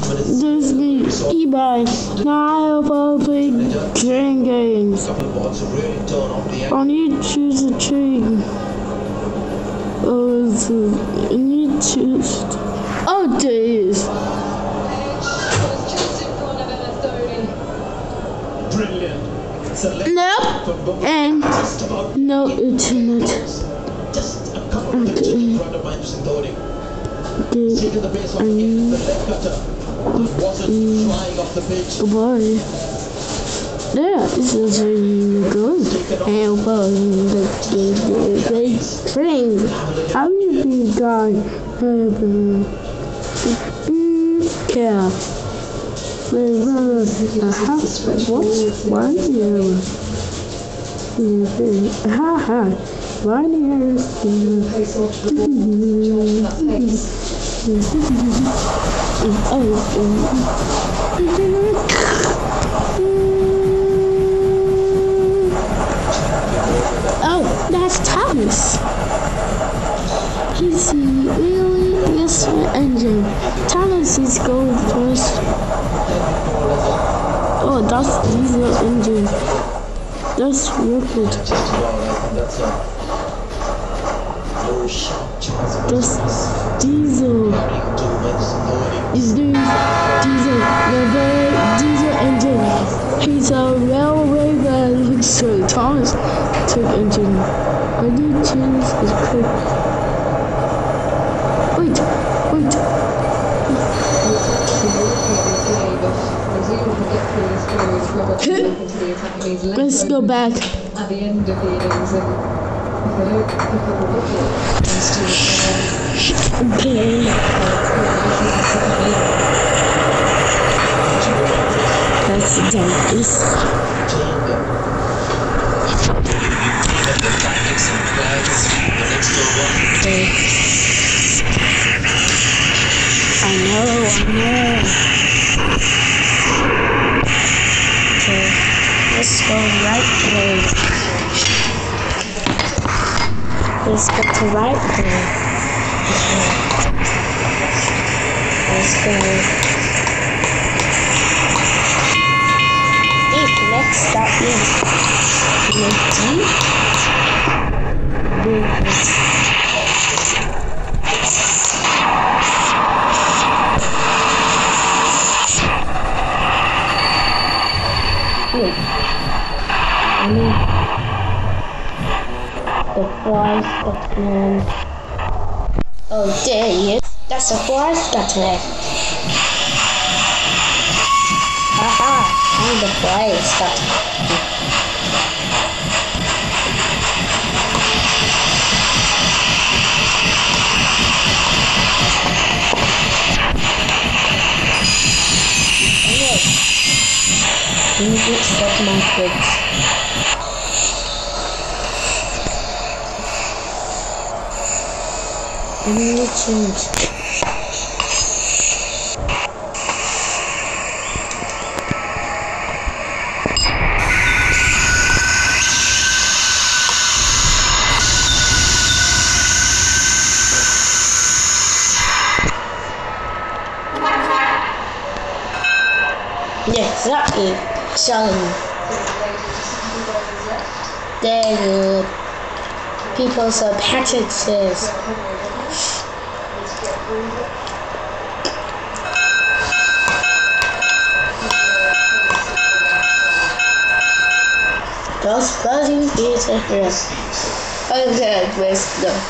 This is me, Ibrahim. Now I will play train games. I need to choose a train. I need to choose. Oh, there it is. Nope. And no, it's not. Goodbye. Yeah, this is really good. And well, the train. How you be gone? Yeah. What's 1 year? Haha. 1 year. Oh, that's Thomas. He's really yes engine. Thomas is going first. Oh, that's diesel engine. That's wicked. That's diesel. He's doing diesel. The diesel engine. He's a railway that looks like Thomas took engine. I need to choose this quick. Wait. Let's go back. At the end of the innings, and if they don't pick up a wicket, okay. That's the darkest. Okay. I know. Okay, let's go right way. Let's go to right way. Let's go. Next stop is D. The fly Scotsman. Oh, there he is. That's the fly Scotsman. Haha, I'm the fly Scotsman. Let me get stuck in my fridge. I need to change. Yes, that is. There people's packages. Those buzzing beats are here. Oh, good, where's the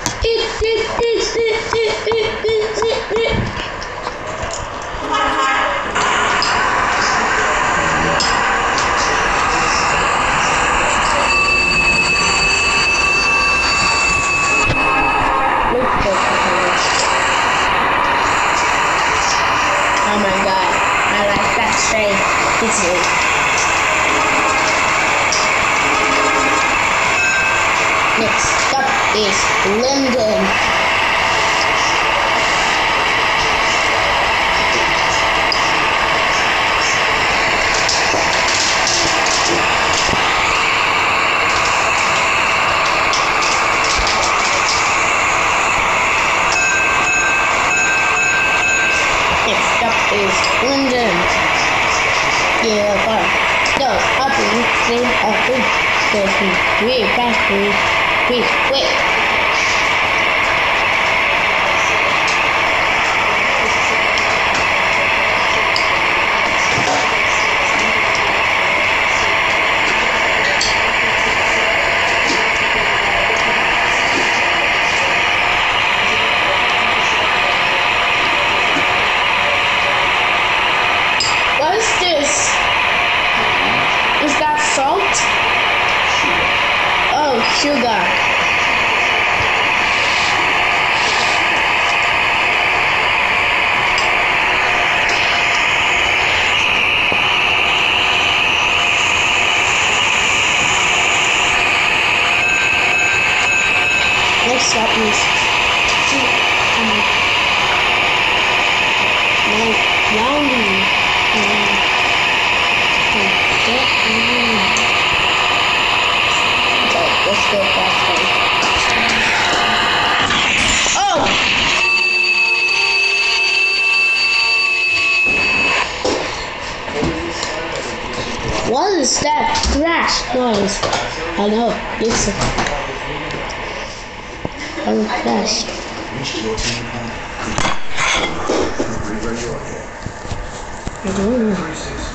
oh my god, I like that train. It's it. Next stop is London. Next stop is London. Yeah, fire. No, happy name of food. There's me. Wait, fast food. Wait. What is this? Is that salt? Oh, sugar. Next stop is rounding. Okay, let's go faster. Oh! What is that crash noise? I know, it's a crash. I don't know.